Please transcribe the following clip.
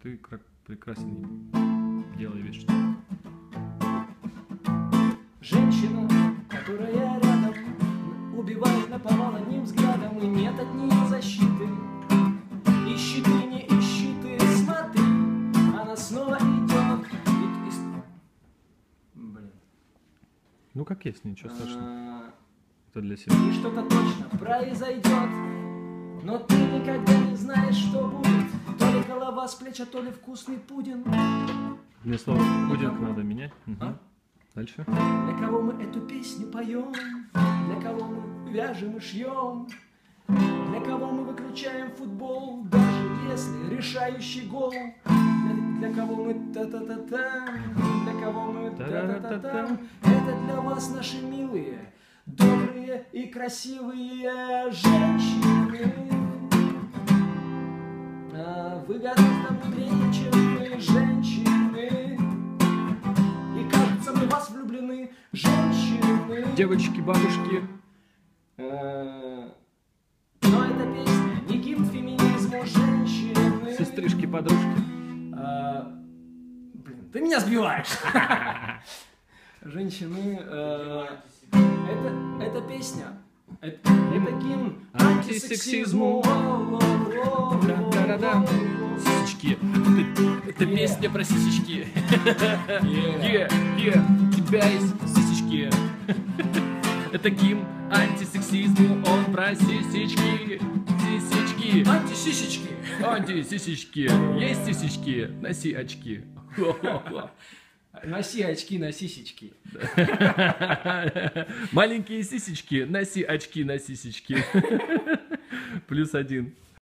ты прекрасен. Делай вид, что... Женщина, которая рядом, убивает наповал одним взглядом, и нет от нее защиты. Ищи ты, не ищи ты, смотри, она снова идет. Блин. Ну как есть, ничего страшного. Это для И себя. что-то точно произойдет, но ты никогда не знаешь, что будет. То ли голова с плеча, то ли вкусный пудинг. Мне слово пудинг надо менять. Угу. Дальше. Для кого мы эту песню поем, для кого мы вяжем и шьем, для кого мы выключаем футбол, даже если решающий гол. Для кого мы та-та-та-та, для кого мы та-та-та-та. Это для вас, наши милые, добрые и красивые женщины. А вы гораздо мудрее, чем мы, женщины. И кажется, мы в вас влюблены, женщины. Девочки, бабушки. Но эта песня не гимн феминизму, женщины. Сестрички, подружки. Блин, ты меня сбиваешь. Женщины, это песня. Это гимн антисексизму. Сисечки. Это песня про сисечки. У тебя есть сисечки. Это гимн антисексизму, он про сисечки. Сисечки. Антисисечки. Антисисечки. Есть сисечки? Носи очки. Носи очки на сисечки. Маленькие сисечки. Носи очки на сисечки. +1.